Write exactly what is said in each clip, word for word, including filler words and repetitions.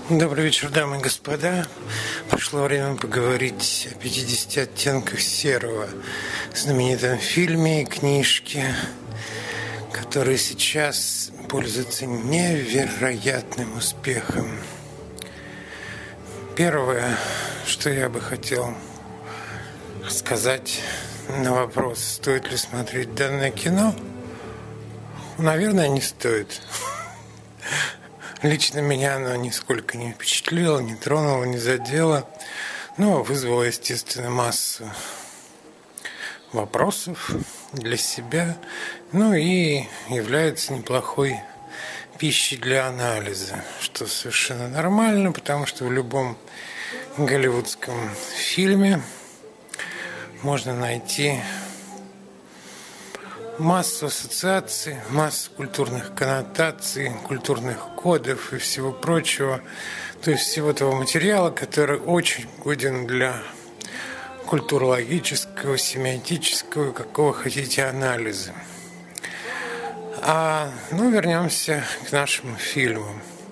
Добрый вечер, дамы и господа. Пришло время поговорить о пятидесяти оттенках серого, знаменитом фильме и книжке, который сейчас пользуется невероятным успехом. Первое, что я бы хотел сказать на вопрос, стоит ли смотреть данное кино, наверное, не стоит. Лично меня оно нисколько не впечатлило, не тронуло, не задело, но вызвало, естественно, массу вопросов для себя, ну и является неплохой пищей для анализа, что совершенно нормально, потому что в любом голливудском фильме можно найти массу ассоциаций, массу культурных коннотаций, культурных кодов и всего прочего. То есть всего того материала, который очень годен для культурологического, семиотического, какого хотите анализа. А, ну, вернемся к нашему фильму.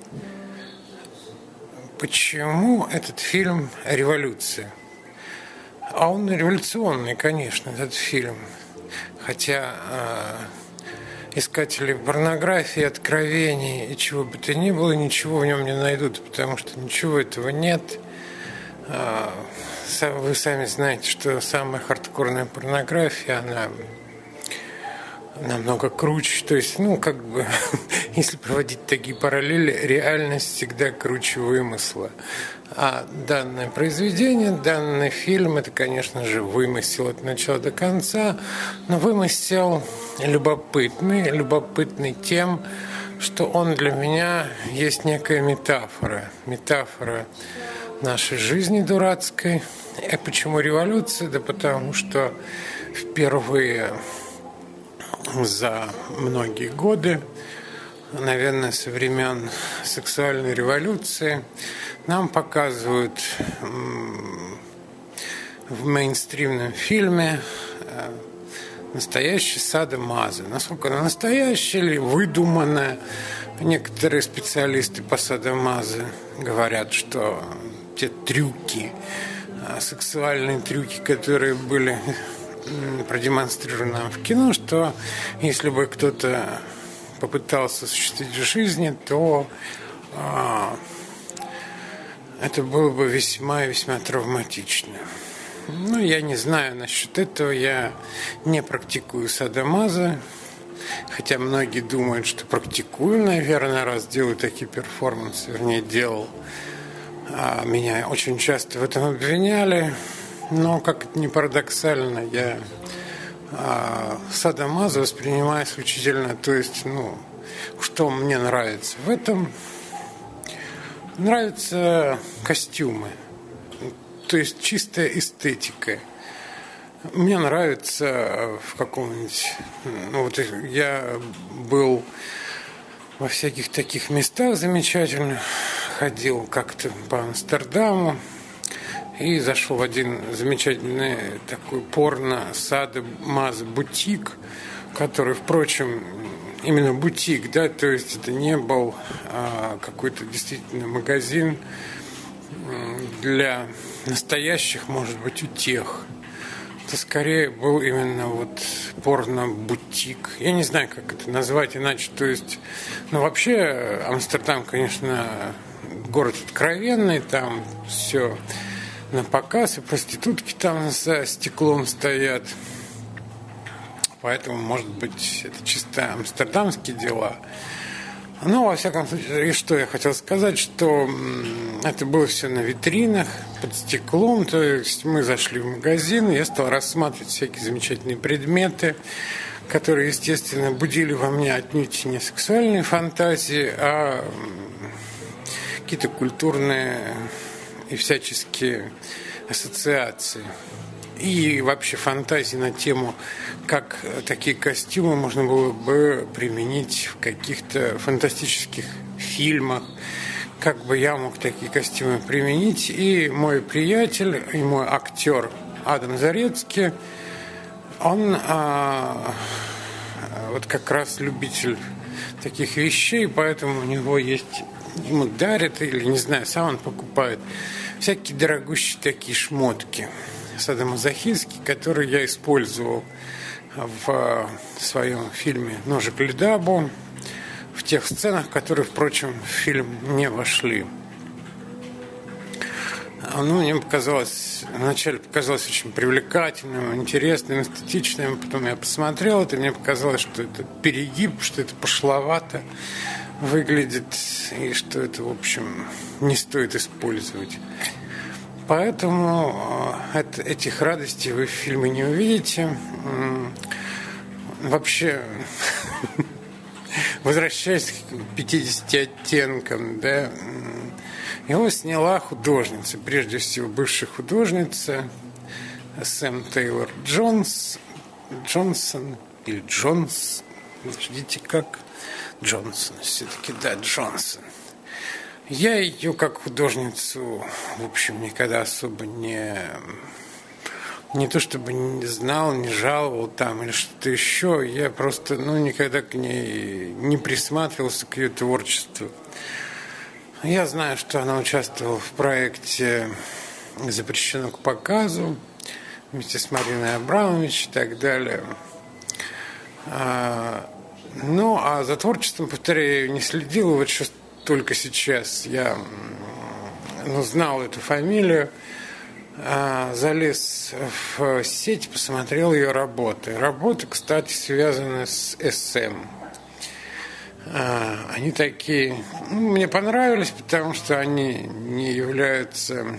Почему этот фильм «Революция»? А он революционный, конечно, этот фильм. Хотя э, искатели порнографии, откровений и чего бы то ни было, ничего в нем не найдут, потому что ничего этого нет. Э, вы сами знаете, что самая хардкорная порнография, она намного круче. То есть, ну, как бы, если проводить такие параллели, реальность всегда круче вымысла. А данное произведение, данный фильм, это, конечно же, вымысел от начала до конца, но вымысел любопытный, любопытный тем, что он для меня есть некая метафора, метафора нашей жизни дурацкой. И почему революция? Да потому что впервые за многие годы, наверное, со времен сексуальной революции, нам показывают в мейнстримном фильме настоящее садо-мазо. Насколько оно настоящее или выдуманное? Некоторые специалисты по садо-мазо говорят, что те трюки, сексуальные трюки, которые были продемонстрированы нам в кино, что если бы кто-то попытался осуществить в жизни, то а, это было бы весьма и весьма травматично. Ну, я не знаю насчет этого, я не практикую садо-мазо, хотя многие думают, что практикую, наверное, раз делаю такие перформансы, вернее, делал. А меня очень часто в этом обвиняли, но, как это ни парадоксально, я а, садо-мазо воспринимаю исключительно, то есть, ну, что мне нравится в этом. Нравятся костюмы, то есть чистая эстетика. Мне нравится в каком-нибудь... Ну, вот я был во всяких таких местах замечательных, ходил как-то по Амстердаму и зашел в один замечательный такой порно-садо-мазо-бутик, который, впрочем, именно бутик, да, то есть это не был а, какой-то действительно магазин для настоящих, может быть, утех. Это скорее был именно вот порно-бутик. Я не знаю, как это назвать иначе. То есть, ну, вообще, Амстердам, конечно, город откровенный, там все на показ, и проститутки там за стеклом стоят. Поэтому, может быть, это чисто амстердамские дела. Но, во всяком случае, и что я хотел сказать, что это было все на витринах, под стеклом. То есть мы зашли в магазин, и я стал рассматривать всякие замечательные предметы, которые, естественно, будили во мне отнюдь не сексуальные фантазии, а какие-то культурные и всяческие ассоциации. И вообще фантазии на тему, как такие костюмы можно было бы применить в каких-то фантастических фильмах, как бы я мог такие костюмы применить. И мой приятель, и мой актер Адам Зарецкий, он а, вот как раз любитель таких вещей, поэтому у него есть ему дарят, или, не знаю, сам он покупает всякие дорогущие такие шмотки садомазохистские, которые я использовал в своем фильме «Ножик Ледабо», в тех сценах, которые, впрочем, в фильм не вошли. Оно мне показалось, вначале показалось очень привлекательным, интересным, эстетичным. Потом я посмотрел это, и мне показалось, что это перегиб, что это пошловато выглядит, и что это, в общем, не стоит использовать. Поэтому это, этих радостей вы в фильме не увидите. Вообще, возвращаясь к пятидесяти оттенкам, да, его сняла художница, прежде всего бывшая художница Сэм Тейлор Джонс, Джонсон или Джонс, ждите как Джонсон, все-таки да, Джонсон. Я ее как художницу, в общем, никогда особо не, не то чтобы не знал, не жаловал там или что-то еще. Я просто, ну, никогда к ней не присматривался, к ее творчеству. Я знаю, что она участвовала в проекте «Запрещено к показу» вместе с Мариной Абрамович и так далее. Ну, а за творчеством, повторяю, не следил. Вот что только сейчас я, ну, знал эту фамилию, залез в сеть, посмотрел ее работы. Работы, кстати, связаны с эс эм. Они такие, ну, мне понравились, потому что они не являются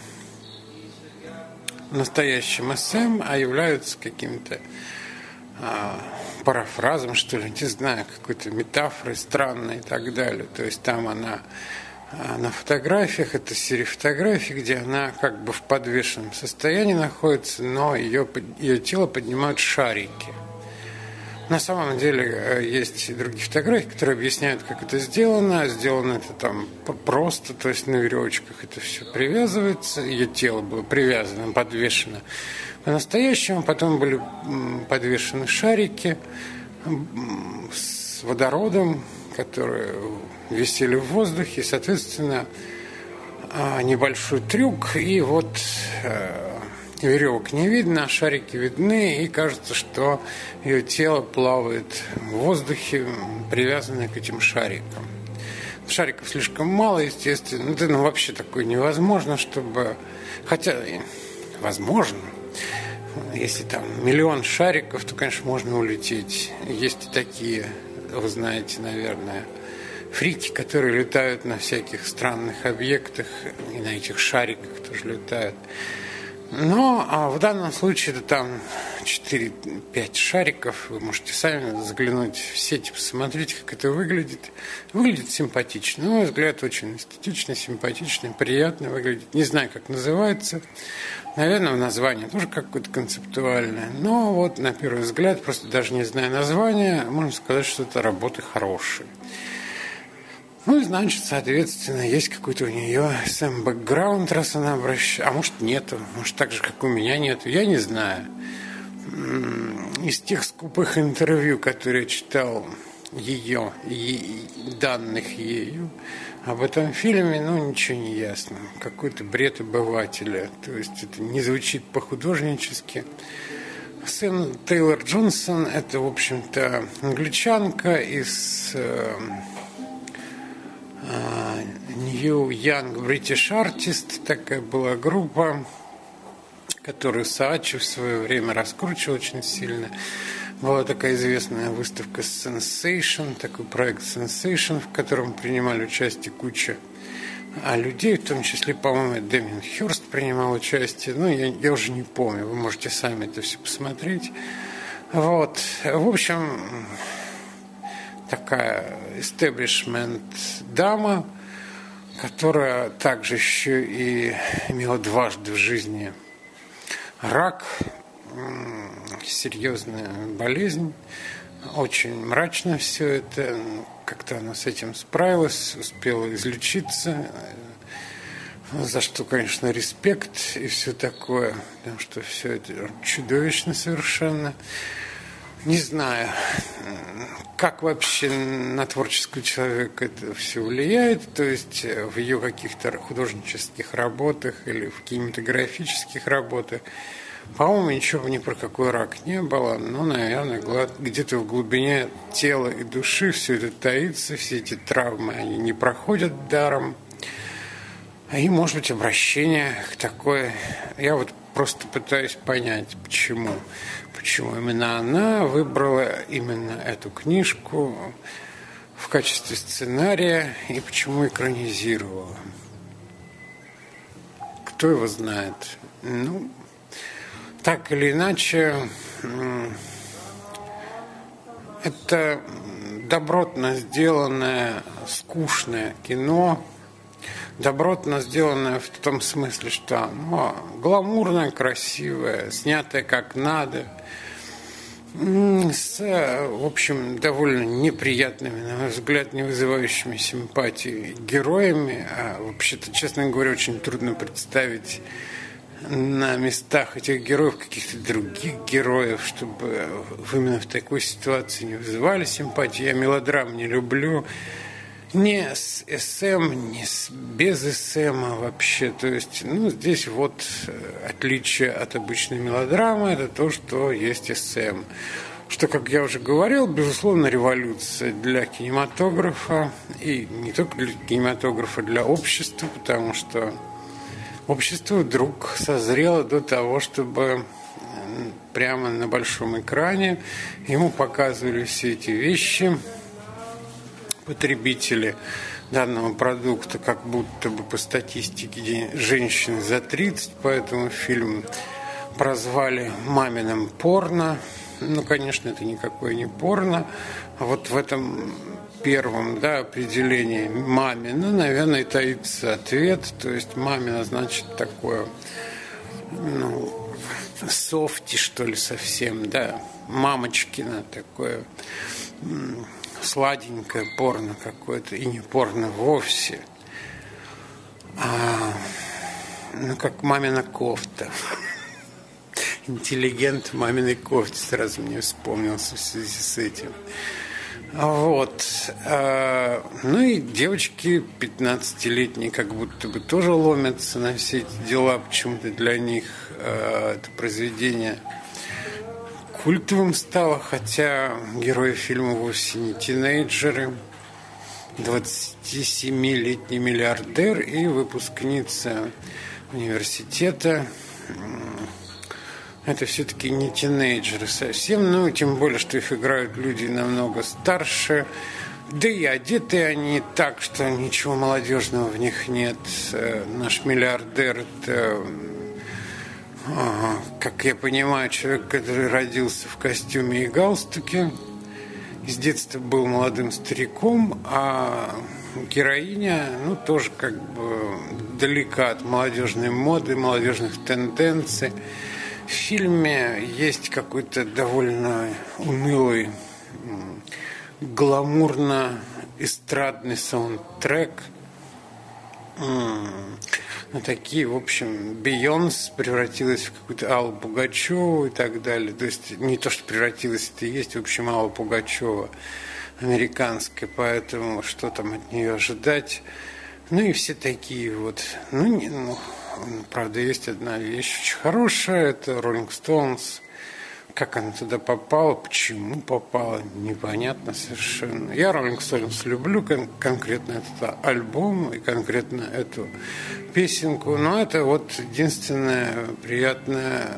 настоящим эс эм, а являются каким-то а, парафразом, что ли, не знаю, какой-то метафорой странной и так далее. То есть там она а, на фотографиях, это серия фотографий, где она как бы в подвешенном состоянии находится, но ее, ее тело поднимают шарики. На самом деле есть и другие фотографии, которые объясняют, как это сделано. Сделано это там просто, то есть на веревочках это все привязывается. Ее тело было привязано, подвешено по-настоящему. Потом были подвешены шарики с водородом, которые висели в воздухе. Соответственно, небольшой трюк. И вот веревок не видно, а шарики видны, и кажется, что ее тело плавает в воздухе, привязанное к этим шарикам. Шариков слишком мало, естественно. Это, ну, вообще такое невозможно, чтобы... Хотя, возможно, если там миллион шариков, то, конечно, можно улететь. Есть и такие, вы знаете, наверное, фрики, которые летают на всяких странных объектах, и на этих шариках тоже летают. Но а в данном случае это там четыре-пять шариков. Вы можете сами заглянуть в сеть, посмотреть, как это выглядит. Выглядит симпатично. На мой взгляд, очень эстетично, симпатично, приятно выглядит. Не знаю, как называется. Наверное, название тоже какое-то концептуальное. Но вот на первый взгляд, просто даже не зная названия, можно сказать, что это работы хорошие. Ну, и значит, соответственно, есть какой-то у нее сам бэкграунд, раз она обращается. А может, нету. Может, так же, как у меня нету. Я не знаю. Из тех скупых интервью, которые я читал ее, и данных ею, об этом фильме, ну, ничего не ясно. Какой-то бред обывателя. То есть это не звучит по-художнически. Сэм Тейлор Джонсон – это, в общем-то, англичанка из... New Young British Artist, такая была группа, которую Саачи в свое время раскручивал очень сильно. Была такая известная выставка Sensation, такой проект Sensation, в котором принимали участие куча людей, в том числе, по-моему, Дэмиан Хёрст принимал участие. Ну, я, я уже не помню, вы можете сами это все посмотреть. Вот, в общем... такая истеблишмент дама, которая также еще и имела дважды в жизни рак, серьезная болезнь, очень мрачно все это, как-то она с этим справилась, успела излечиться, за что, конечно, респект и все такое, потому что все это чудовищно совершенно. Не знаю, как вообще на творческого человека это все влияет, то есть в ее каких-то художнических работах или в кинематографических работах. По-моему, ничего ни про какой рак не было, но, наверное, где-то в глубине тела и души все это таится, все эти травмы, они не проходят даром. И, может быть, обращение к такой... Я вот просто пытаюсь понять, почему. Почему именно она выбрала именно эту книжку в качестве сценария и почему экранизировала. Кто его знает? Ну, так или иначе, это добротно сделанное, скучное кино, добротно сделанное в том смысле, что оно гламурное, красивое, снятое как надо, с, в общем, довольно неприятными, на мой взгляд, не вызывающими симпатии героями. А вообще-то, честно говоря, очень трудно представить на местах этих героев каких-то других героев, чтобы именно в такой ситуации не вызывали симпатии. Я мелодрам не люблю. Не с СМ, не с без СМ вообще. То есть, ну, здесь вот отличие от обычной мелодрамы – это то, что есть СМ. Что, как я уже говорил, безусловно, революция для кинематографа. И не только для кинематографа, для общества, потому что общество вдруг созрело до того, чтобы прямо на большом экране ему показывали все эти вещи. Потребители данного продукта, как будто бы по статистике женщин за тридцать, поэтому фильм прозвали «маминым порно». Ну, конечно, это никакое не порно. А вот в этом первом, да, определении «мамина», наверное, и таится ответ. То есть «мамина» значит такое, ну, софти, что ли, совсем, да, мамочкина такое, сладенькое порно какое-то, и не порно вовсе, а, ну, как мамина кофта. Интеллигент в маминой кофте сразу мне вспомнился в связи с этим. Вот. Ну и девочки пятнадцатилетние как будто бы тоже ломятся на все эти дела. Почему-то для них это произведение культовым стало, хотя герои фильма вовсе не тинейджеры. двадцатисемилетний миллиардер и выпускница университета. Это все-таки не тинейджеры совсем, ну, тем более, что их играют люди намного старше, да и одеты они так, что ничего молодежного в них нет. Наш миллиардер – это, как я понимаю, человек, который родился в костюме и галстуке, с детства был молодым стариком, а героиня, ну, тоже как бы далека от молодежной моды, молодежных тенденций. В фильме есть какой-то довольно унылый, гламурно-эстрадный саундтрек. Ну, такие, в общем, Бейонс превратилась в какую-то Аллу Пугачеву и так далее. То есть не то, что превратилась, это и есть, в общем, Алла Пугачева американская, поэтому что там от нее ожидать? Ну и все такие вот, ну, не, ну, правда, есть одна вещь очень хорошая, это Rolling Stones. Как она туда попала, почему попала, непонятно совершенно. Я Rolling Stones люблю, кон- конкретно этот альбом и конкретно эту песенку, но это вот единственная приятная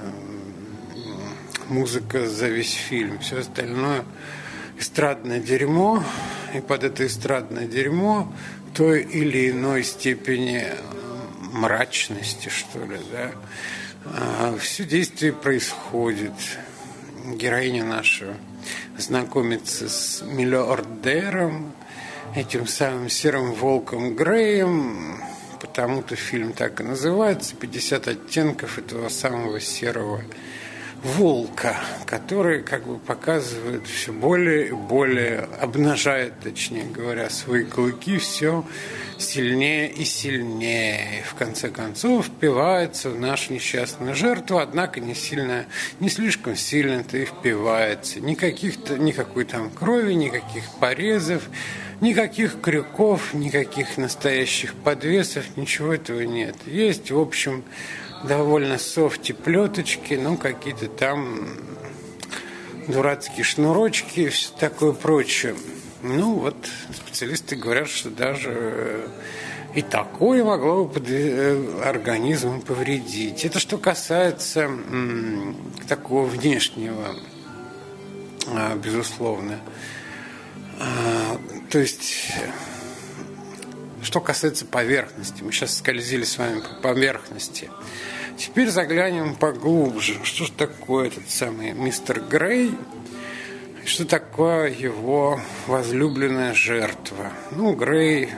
музыка за весь фильм. Все остальное эстрадное дерьмо, и под это эстрадное дерьмо той или иной степени мрачности, что ли, да. А, все действие происходит. Героиня наша знакомится с миллиардером, этим самым серым волком Греем, потому-то фильм так и называется «пятьдесят оттенков этого самого серого волка, который как бы показывает все более и более, обнажает, точнее говоря, свои клыки все сильнее и сильнее. И в конце концов впивается в нашу несчастную жертву, однако не сильно, не слишком сильно-то и впивается. Никаких-то, никакой там крови, никаких порезов, никаких крюков, никаких настоящих подвесов, ничего этого нет. Есть, в общем, довольно софти плеточки, ну, какие-то там дурацкие шнурочки и все такое прочее. Ну, вот специалисты говорят, что даже и такое могло бы организму повредить. Это что касается м, такого внешнего, а, безусловно. А, то есть, что касается поверхности. Мы сейчас скользили с вами по поверхности. Теперь заглянем поглубже. Что же такое этот самый мистер Грей? Что такое его возлюбленная жертва? Ну, Грей,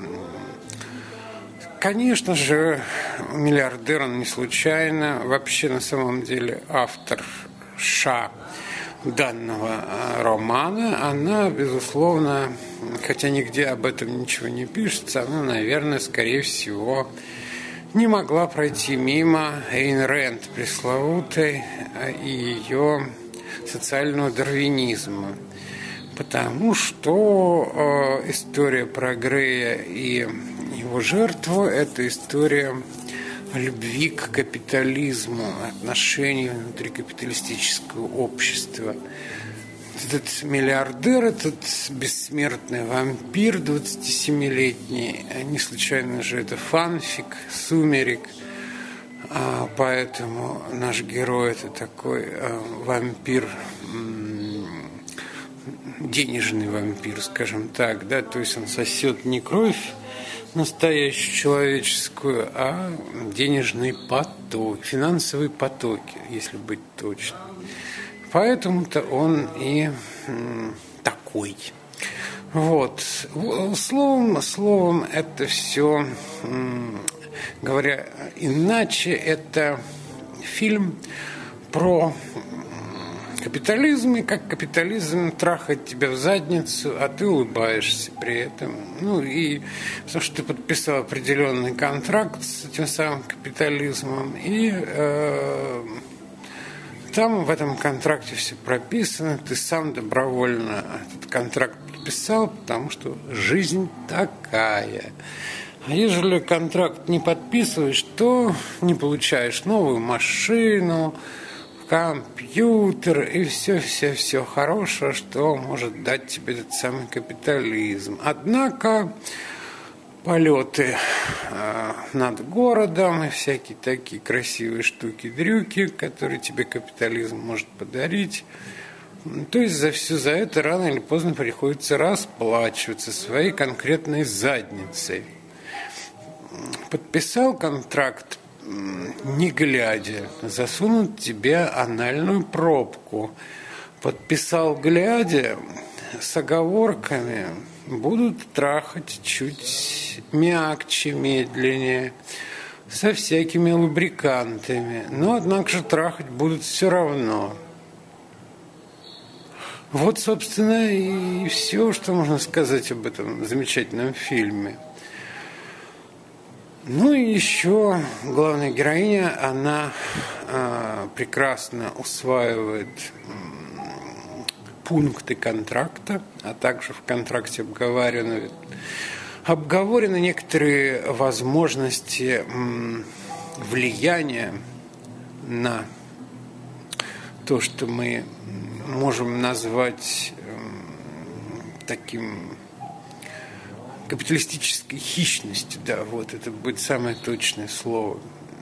конечно же, миллиардер он не случайно. Вообще, на самом деле, автор Ша данного романа, она, безусловно, хотя нигде об этом ничего не пишется, она, наверное, скорее всего, не могла пройти мимо Эйн Рэнд пресловутой и ее социального дарвинизма. Потому что э, история про Грея и его жертву – это история любви к капитализму, отношений внутри капиталистического общества. Этот миллиардер, этот бессмертный вампир двадцатисемилетний, не случайно же это фанфик, сумерек, а поэтому наш герой это такой а, вампир, денежный вампир, скажем так, да, то есть он сосет не кровь настоящую человеческую, а денежный поток, финансовые потоки, если быть точным. Поэтому-то он и м, такой. Вот. Словом, словом, это все, м, говоря иначе, это фильм про капитализм, и как капитализм трахает тебя в задницу, а ты улыбаешься при этом. Ну и потому что ты подписал определенный контракт с этим самым капитализмом, и э, там в этом контракте все прописано, ты сам добровольно этот контракт подписал, потому что жизнь такая. А ежели контракт не подписываешь, то не получаешь новую машину, компьютер и все-все-все хорошее, что может дать тебе этот самый капитализм. Однако полеты э, над городом и всякие такие красивые штуки-дрюки, которые тебе капитализм может подарить, то есть за все за это рано или поздно приходится расплачиваться своей конкретной задницей. Подписал контракт, не глядя, засунут тебе анальную пробку. Подписал глядя, с оговорками, будут трахать чуть мягче, медленнее, со всякими лубрикантами. Но, однако же, трахать будут все равно. Вот, собственно, и все, что можно сказать об этом замечательном фильме. Ну и еще главная героиня, она э, прекрасно усваивает э, пункты контракта, а также в контракте обговорены, обговорены некоторые возможности э, влияния на то, что мы можем назвать э, таким капиталистической хищностью, да, вот это будет самое точное слово.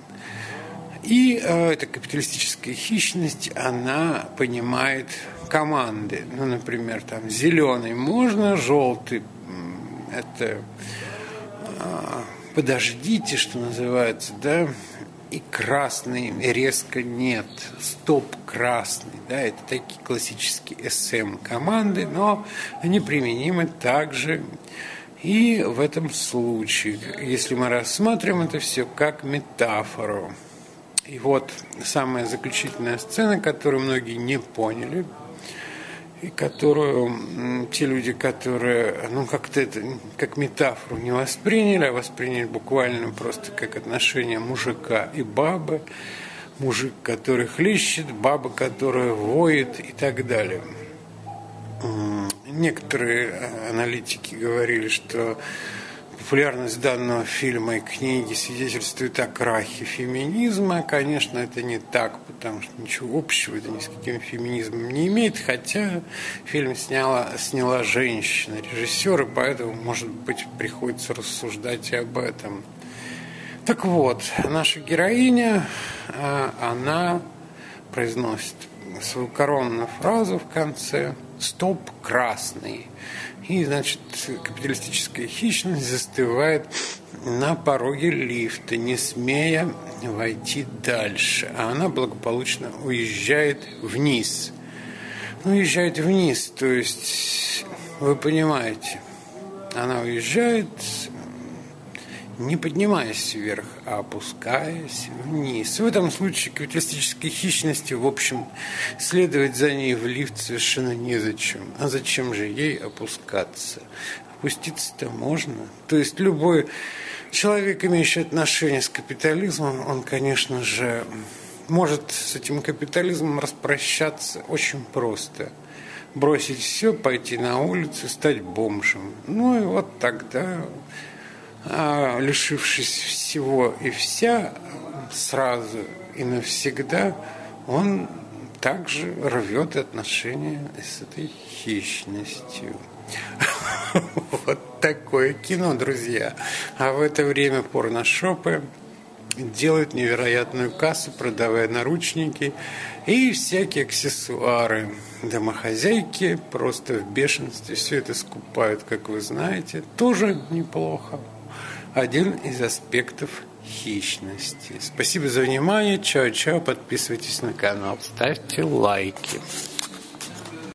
И э, эта капиталистическая хищность, она понимает команды. Ну, например, там зеленый можно, желтый это э, подождите, что называется, да, и красный резко нет, стоп красный, да, это такие классические эс эм команды, но они применимы также и в этом случае, если мы рассматриваем это все как метафору. И вот самая заключительная сцена, которую многие не поняли, и которую те люди, которые, ну, как-то это, как метафору не восприняли, а восприняли буквально просто как отношение мужика и бабы, мужик, который хлещет, баба, которая воет и так далее. Некоторые аналитики говорили, что популярность данного фильма и книги свидетельствует о крахе феминизма. Конечно, это не так, потому что ничего общего это ни с каким феминизмом не имеет, хотя фильм сняла, сняла женщина, режиссер, и поэтому, может быть, приходится рассуждать и об этом. Так вот, наша героиня, она произносит свою коронную фразу в конце «Стоп, красный». И, значит, капиталистическая хищность застывает на пороге лифта, не смея войти дальше. А она благополучно уезжает вниз. Ну, уезжает вниз, то есть, вы понимаете, она уезжает, не поднимаясь вверх, а опускаясь вниз. В этом случае капиталистической хищности, в общем, следовать за ней в лифт совершенно незачем. А зачем же ей опускаться? Опуститься-то можно. То есть любой человек, имеющий отношение с капитализмом, он, конечно же, может с этим капитализмом распрощаться очень просто. Бросить все, пойти на улицу, стать бомжем. Ну и вот тогда... А лишившись всего и вся сразу и навсегда, он также рвет отношения с этой хищностью. Вот такое кино, друзья. А в это время порношопы делают невероятную кассу, продавая наручники и всякие аксессуары. Домохозяйки просто в бешенстве все это скупают, как вы знаете. Тоже неплохо. Один из аспектов хищности. Спасибо за внимание. Чао-чао. Подписывайтесь на канал. Ставьте лайки.